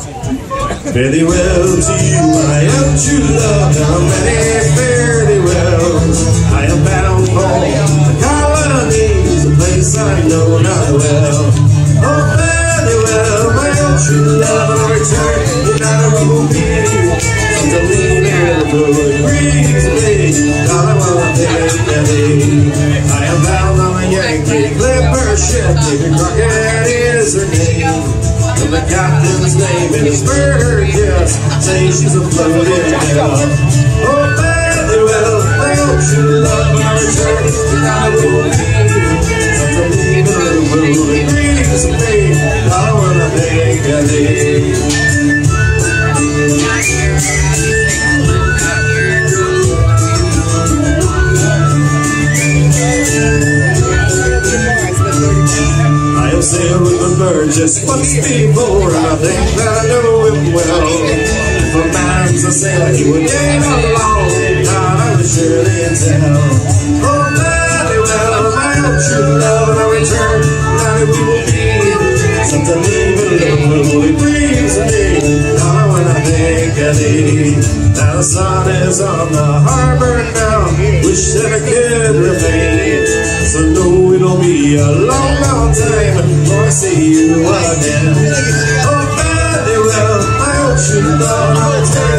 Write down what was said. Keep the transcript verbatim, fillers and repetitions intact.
Fare thee well to you, I am true love. Now many fare thee well. I am bound for the colonies, a place I know not well. Oh, fare thee well, my own true love. I return, you're not a road being. To lean in the road, breeze me. Now I wanna take the lead. I am bound on a Yankee clipper ship. David Crockett is her name. And the captain's name is Burgess. Say she's a floating hell. Oh, fare thee well, my own true love. I return, you're not a road being. To lean in the road, breeze me. Now I wanna take the lead. I'll sail with the Burgess once before, and I think that I know him well. If a man's a sailor, he would gain along, God, I would surely tell. Oh, very well, my own true love, and I return, now we will be. Something even little, it breathes me, now when I think of thee. Now the sun is on the harbor now, wish that I could remain. So no, it'll be a long, long time before I see you again. Oh, very well, my own true love, I'll tell you.